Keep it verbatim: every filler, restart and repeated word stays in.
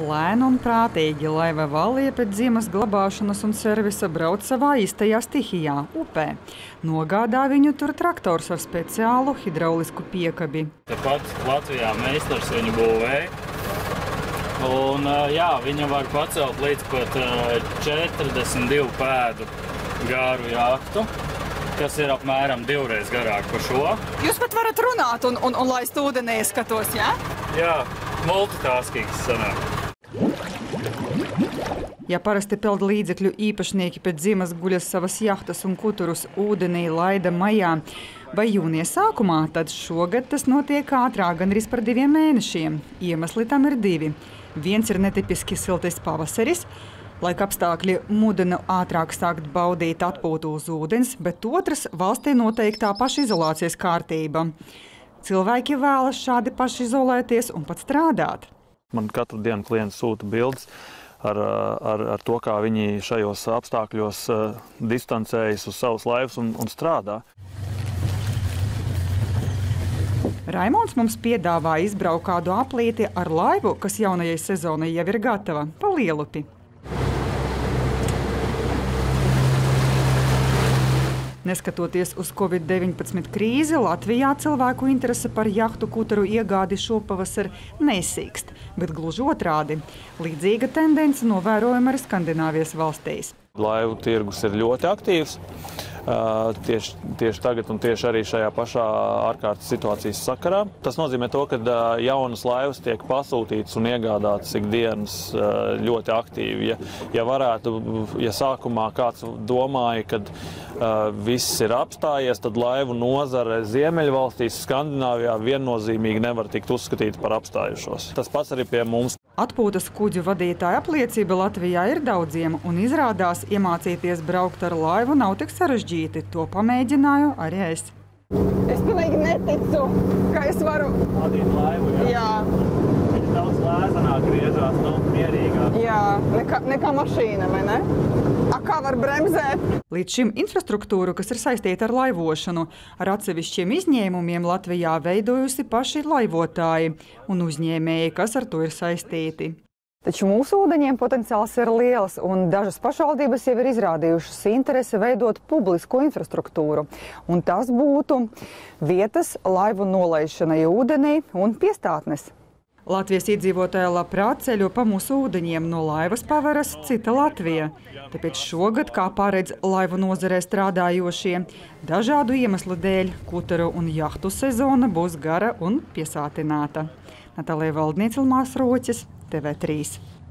Lēni un prātīgi laiva Valija pēc ziemas glabāšanas un servisa brauc savā īstajā stihijā – upē. Nogādā viņu tur traktors ar speciālu hidraulisku piekabi. Tepat Latvijā meistars viņu būvēja. Un, jā, viņa var pacelt līdz pat četrdesmit divu pēdu garu jahtu, kas ir apmēram divreiz garāk par šo. Jūs pat varat runāt un, un, un laist ūdenī, skatos, jā? Jā, multitaskings sanāk. Ja parasti peldu līdzekļu īpašnieki pēc ziemas guļas savas jahtas un kuturus ūdenī laida maijā vai jūnija sākumā, tad šogad tas notiek ātrāk, gandrīz par diviem mēnešiem. Iemesli tam ir divi. Viens ir netipiski siltais pavasaris, laika apstākļi mudina ātrāk sākt baudīt atpūtu uz ūdens, bet otrs – valstī noteiktā pašizolācijas kārtība. Cilvēki vēlas šādi pašizolēties un pat strādāt. Man katru dienu klients sūta bildes ar, ar, ar to, kā viņi šajos apstākļos uh, distancējas uz savas laivas un, un strādā. Raimonds mums piedāvā izbraukt kādu aplīti ar laivu, kas jaunajai sezonai jau ir gatava, pa Lielupi. Neskatoties uz covid deviņpadsmit krīzi, Latvijā cilvēku interese par jahtu kuteru iegādi šopavasar nesīkst, bet gluži otrādi. Līdzīga tendence novērojama arī Skandināvijas valstīs. Laivu tirgus ir ļoti aktīvs. Uh, tieši, tieši tagad un tieši arī šajā pašā ārkārtas situācijas sakarā. Tas nozīmē to, ka uh, jaunas laivas tiek pasūtītas un iegādātas ikdienas uh, ļoti aktīvi. Ja, ja varētu, ja sākumā kāds domāja, ka uh, viss ir apstājies, tad laivu nozare Ziemeļvalstīs, Skandināvijā viennozīmīgi nevar tikt uzskatīta par apstājušos. Tas pats arī pie mums. Atpūtas kuģu vadītāja apliecība Latvijā ir daudziem, un izrādās iemācīties braukt ar laivu nav tik sarežģīti. To pamēģināju arī es. Es pilnīgi neticu, ka es varu... Vadīt laivu, jā? Jā. Viņa daudz lēzanāk griežās, nu, mierīgāk. Jā, nekā, nekā mašīna, vai ne? A, kā var bremzēt? Līdz šim infrastruktūru, kas ir saistīta ar laivošanu, ar atsevišķiem izņēmumiem Latvijā veidojusi paši laivotāji un uzņēmēji, kas ar to ir saistīti. Taču mūsu ūdeņiem potenciāls ir liels, un dažas pašvaldības jau ir izrādījušas interesi veidot publisko infrastruktūru. Un tas būtu vietas laivu nolaišanai ūdenī un piestātnes. Latvijas iedzīvotāji labprāt ceļo pa mūsu ūdeņiem, no laivas paveras cita Latvija. Tāpēc šogad, kā paredz laivu nozarē strādājošie, dažādu iemeslu dēļ kuteru un jahtu sezona būs gara un piesātināta. Natālija Valdniece, Ilmārs Roķis, T V trīs.